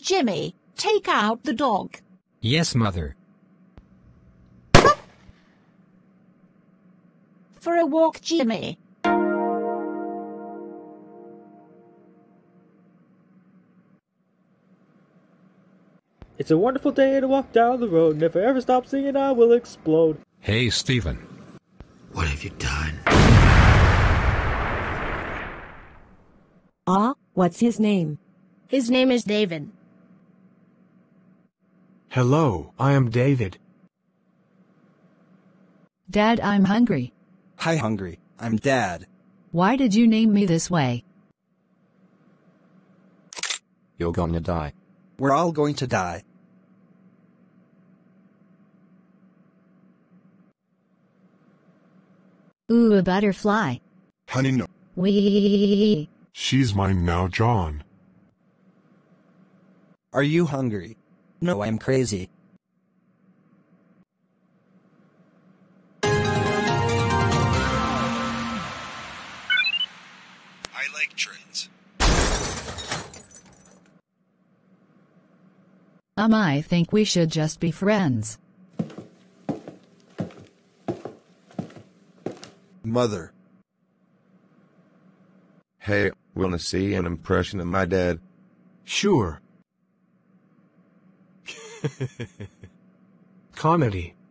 Jimmy, take out the dog. Yes, Mother. For a walk, Jimmy. It's a wonderful day to walk down the road, and if I ever stop singing, I will explode. Hey, Stephen. What have you done? What's his name? His name is David. Hello, I am David. Dad, I'm hungry. Hi, Hungry. I'm Dad. Why did you name me this way? You're gonna die. We're all going to die. Ooh, a butterfly. Honey, no. Wee. She's mine now, John. Are you hungry? No, I'm crazy. I like trains. I think we should just be friends. Mother. Hey, wanna see an impression of my dad? Sure. Comedy.